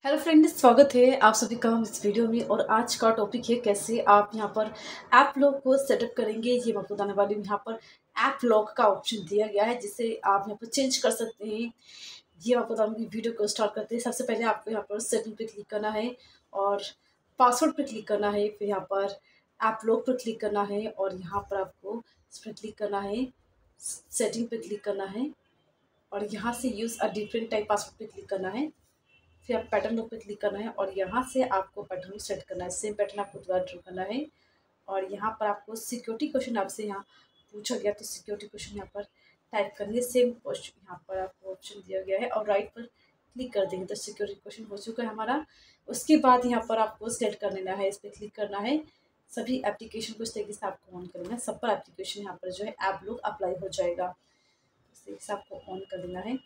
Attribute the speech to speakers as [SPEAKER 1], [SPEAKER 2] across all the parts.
[SPEAKER 1] Hello friends, स्वागत है आप सभी का इस वीडियो में। और आज का टॉपिक है कैसे आप यहाँ पर ऐप लॉक को सेटअप करेंगे। ये मैं आपको बताने वाली हूँ। यहाँ पर ऐप लॉक का ऑप्शन दिया गया है जिसे आप यहाँ पर चेंज कर सकते हैं। ये मैं आपको बताऊँगी। वीडियो को स्टार्ट करते हैं। सबसे पहले आपको यहाँ पर सेटिंग पे क्लिक करना है और पासवर्ड पे क्लिक करना है। फिर यहाँ पर ऐप लॉक पर क्लिक करना है और यहाँ पर आपको इस पर क्लिक करना है, सेटिंग पे क्लिक करना है और यहाँ से use a different type password पे क्लिक करना है। फिर आप पैटर्न लॉक पे क्लिक करना है और यहाँ से आपको पैटर्न सेट करना है। सेम पैटर्न आपको दोबारा ड्रॉ करना है और यहाँ पर आपको सिक्योरिटी क्वेश्चन आपसे यहाँ पूछा गया तो सिक्योरिटी क्वेश्चन यहाँ पर टाइप करेंगे। सेम क्वेश्चन यहाँ पर आपको ऑप्शन दिया गया है और राइट पर क्लिक कर देंगे तो सिक्योरिटी क्वेश्चन हो चुका है हमारा। उसके बाद यहाँ पर आपको सेलेक्ट कर लेना है, इस पर क्लिक करना है। सभी एप्लीकेशन को इस तरीके से आपको ऑन कर लेना है। सब पर एप्लीकेशन यहाँ पर जो है ऐप लॉक अप्लाई हो जाएगा। इस तरीके से आपको ऑन कर लेना है।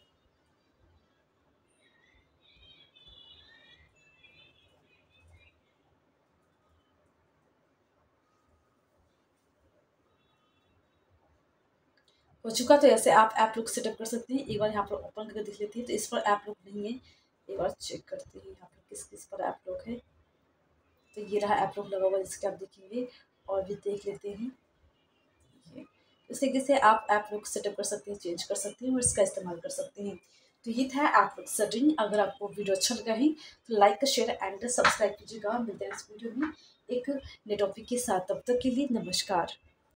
[SPEAKER 1] हो चुका तो ऐसे आप ऐप लॉक सेटअप कर सकते हैं। एक बार यहाँ पर ओपन करके देख लेते हैं तो इस पर ऐप लॉक नहीं है। एक बार चेक करते हैं यहाँ पर किस किस पर ऐप लॉक है। तो ये रहा ऐप लॉक लगा हुआ जिसके आप देखेंगे और भी देख लेते हैं। ये इस तरीके से आप ऐप लॉक सेटअप कर सकते हैं, चेंज कर सकते हैं और इसका इस्तेमाल कर सकते हैं। तो ये था ऐप लॉक सेटिंग। अगर आपको वीडियो अच्छा लगा है तो लाइक शेयर एंड सब्सक्राइब कीजिएगा। मिलते हैं इस वीडियो में एक नए टॉपिक के साथ। तब तक के लिए नमस्कार।